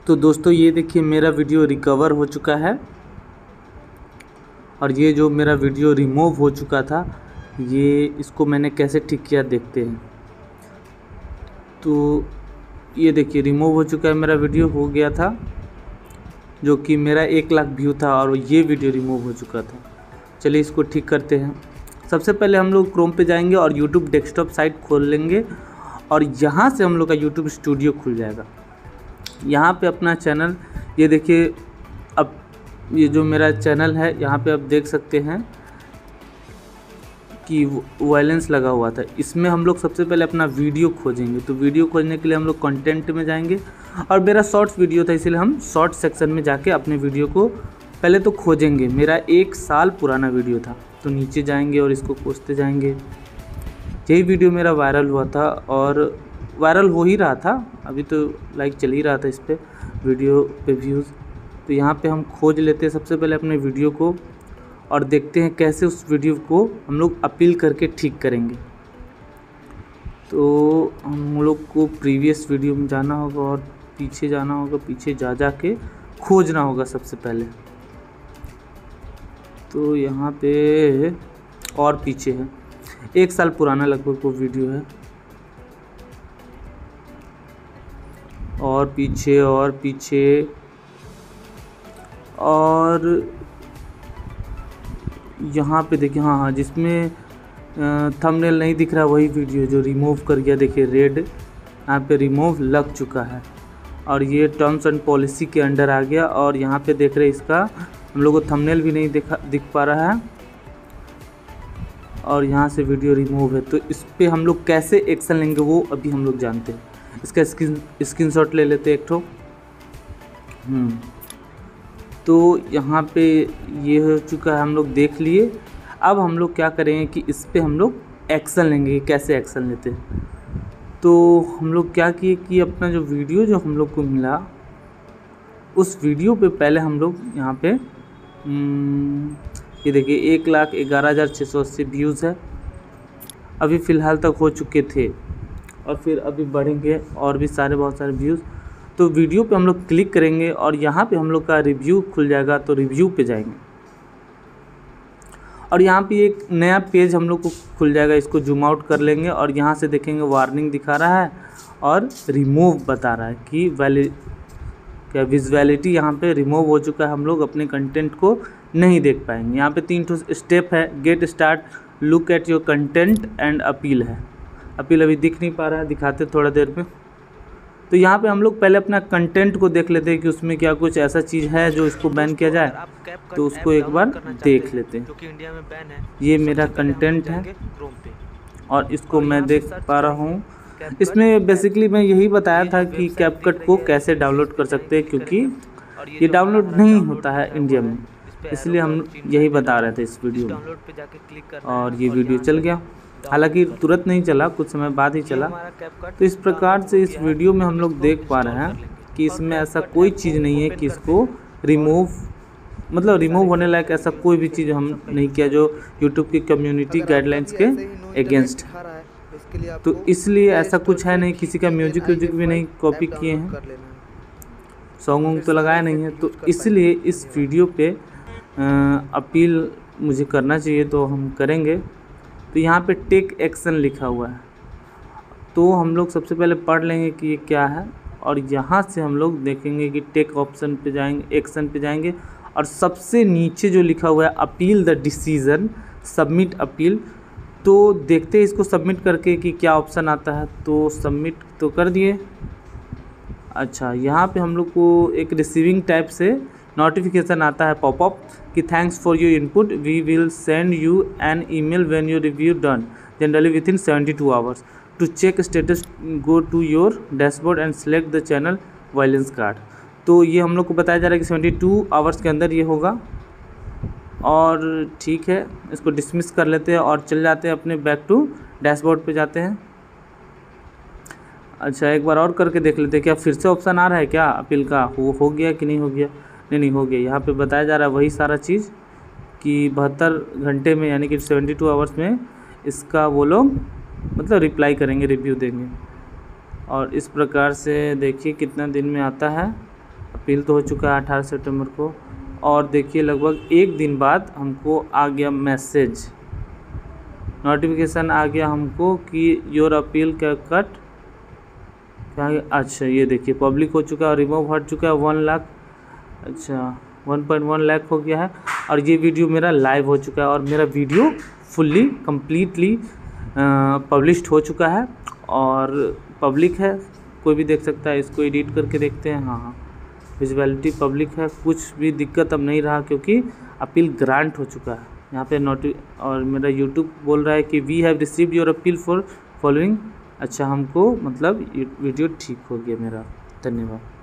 तो दोस्तों ये देखिए मेरा वीडियो रिकवर हो चुका है और ये जो मेरा वीडियो रिमूव हो चुका था इसको मैंने कैसे ठीक किया देखते हैं। तो ये देखिए रिमूव हो चुका है, मेरा वीडियो हो गया था जो कि मेरा 1 लाख व्यू था और ये वीडियो रिमूव हो चुका था। चलिए इसको ठीक करते हैं। सबसे पहले हम लोग क्रोम पे जाएंगे और यूट्यूब डेस्कटॉप साइट खोल लेंगे और यहाँ से हम लोग का यूट्यूब स्टूडियो खुल जाएगा। यहाँ पे अपना चैनल ये देखिए, अब ये जो मेरा चैनल है यहाँ पे आप देख सकते हैं कि वायलेंस लगा हुआ था। इसमें हम लोग सबसे पहले अपना वीडियो खोजेंगे। तो वीडियो खोजने के लिए हम लोग कंटेंट में जाएंगे और मेरा शॉर्ट्स वीडियो था इसलिए हम शॉर्ट सेक्शन में जाके अपने वीडियो को पहले तो खोजेंगे। मेरा 1 साल पुराना वीडियो था, तो नीचे जाएंगे और इसको खोजते जाएंगे। यही वीडियो मेरा वायरल हुआ था और वायरल हो ही रहा था, अभी तो लाइक चल ही रहा था इस पर वीडियो पे व्यूज़। तो यहाँ पे हम खोज लेते हैं सबसे पहले अपने वीडियो को और देखते हैं कैसे उस वीडियो को हम लोग अपील करके ठीक करेंगे। तो हम लोग को प्रीवियस वीडियो में जाना होगा और पीछे जाना होगा, पीछे जा के खोजना होगा सबसे पहले। तो यहाँ पे और पीछे है, 1 साल पुराना लगभग वो वीडियो है। और पीछे और पीछे और यहाँ पे देखिए, हाँ जिसमें थंबनेल नहीं दिख रहा वही वीडियो जो रिमूव कर गया। देखिए रेड यहाँ पे रिमूव लग चुका है और ये टर्म्स एंड पॉलिसी के अंडर आ गया। और यहाँ पे देख रहे इसका हम लोग को थंबनेल भी नहीं दिख पा रहा है और यहाँ से वीडियो रिमूव है। तो इस पर हम लोग कैसे एक्शन लेंगे वो अभी हम लोग जानते हैं। इसका स्क्रीनशॉट ले लेते एक ठो। तो यहाँ पे ये हो चुका है, हम लोग देख लिए। अब हम लोग क्या करेंगे कि इस पे हम लोग एक्शन लेंगे। कैसे एक्शन लेते हैं, तो हम लोग क्या किए कि अपना जो वीडियो जो हम लोग को मिला उस वीडियो पे पहले हम लोग यहाँ पे ये देखिए 1,11,680 व्यूज़ है अभी फ़िलहाल तक हो चुके थे और फिर अभी बढ़ेंगे और भी बहुत सारे व्यूज़। तो वीडियो पे हम लोग क्लिक करेंगे और यहाँ पे हम लोग का रिव्यू खुल जाएगा। तो रिव्यू पे जाएंगे और यहाँ पे एक नया पेज हम लोग को खुल जाएगा। इसको जूम आउट कर लेंगे और यहाँ से देखेंगे वार्निंग दिखा रहा है और रिमूव बता रहा है कि विजुअलिटी यहाँ पे रिमूव हो चुका है। हम लोग अपने कंटेंट को नहीं देख पाएंगे। यहाँ पे 3 स्टेप है, get start, look at your content and appeal है। अपील अभी दिख नहीं पा रहा है, दिखाते थोड़ा देर में। तो यहाँ पे हम लोग पहले अपना कंटेंट को देख लेते हैं कि उसमें क्या कुछ ऐसा चीज़ है जो इसको बैन किया जाए। तो उसको एक बार देख लेते हैं। ये मेरा कंटेंट है और इसको मैं देख पा रहा हूँ। इसमें बेसिकली मैं यही बताया था कि कैपकट को कैसे डाउनलोड कर सकते हैं, क्योंकि ये डाउनलोड नहीं होता है इंडिया में, इसलिए हम यही बता रहे थे इस वीडियो में। और ये वीडियो चल गया, हालांकि तुरंत नहीं चला, कुछ समय बाद ही चला। तो इस प्रकार से इस वीडियो में हम लोग देख पा रहे हैं कि इसमें ऐसा कोई चीज़ नहीं है कि इसको रिमूव होने लायक ऐसा कोई भी चीज़ हम नहीं किया जो यूट्यूब की कम्युनिटी गाइडलाइंस के अगेंस्ट। तो इसलिए ऐसा कुछ है नहीं, किसी का म्यूजिक भी नहीं कॉपी किए हैं, सॉन्ग तो लगाया नहीं है। तो इसलिए इस वीडियो पे अपील मुझे करना चाहिए, तो हम करेंगे। तो यहाँ पे टेक एक्शन लिखा हुआ है, तो हम लोग सबसे पहले पढ़ लेंगे कि ये क्या है और यहाँ से हम लोग देखेंगे कि टेक ऑप्शन पे जाएंगे, एक्शन पे जाएंगे और सबसे नीचे जो लिखा हुआ है appeal the decision, submit appeal. तो देखते हैं इसको सबमिट करके कि क्या ऑप्शन आता है। तो सबमिट तो कर दिए। अच्छा, यहाँ पे हम लोग को एक रिसीविंग टाइप से नोटिफिकेशन आता है पॉपअप कि thanks for your input, we will send you an email when your review done, generally within 72 hours. To check status go to your dashboard and select the channel violence card. तो ये हम लोग को बताया जा रहा है कि 72 आवर्स के अंदर ये होगा। और ठीक है, इसको डिसमिस कर लेते हैं और चल जाते हैं अपने बैक टू डैशबोर्ड पे जाते हैं। अच्छा, एक बार और करके देख लेते हैं क्या फिर से ऑप्शन आ रहा है क्या अपील का, हो गया कि नहीं हो गया। नहीं हो गया। यहाँ पे बताया जा रहा है वही सारा चीज़ कि 72 घंटे में यानी कि 72 आवर्स में इसका वो लोग रिप्लाई करेंगे, रिव्यू देंगे। और इस प्रकार से देखिए कितना दिन में आता है। अपील तो हो चुका है 18 सितंबर को। और देखिए लगभग एक दिन बाद हमको आ गया मैसेज, नोटिफिकेशन आ गया हमको कि योर अपील का कट क्या है। अच्छा ये देखिए पब्लिक हो चुका है और रिमूव हट चुका है 1 लाख, अच्छा 1.1 लाख हो गया है। और ये वीडियो मेरा लाइव हो चुका है और मेरा वीडियो फुल्ली कम्प्लीटली पब्लिश्ड हो चुका है और पब्लिक है, कोई भी देख सकता है। इसको एडिट करके देखते हैं। हाँ, विजिबिलिटी पब्लिक है, कुछ भी दिक्कत अब नहीं रहा क्योंकि अपील ग्रांट हो चुका है। यहाँ पे और मेरा यूट्यूब बोल रहा है कि we have received your appeal for following. अच्छा हमको मतलब वीडियो ठीक हो गया मेरा। धन्यवाद।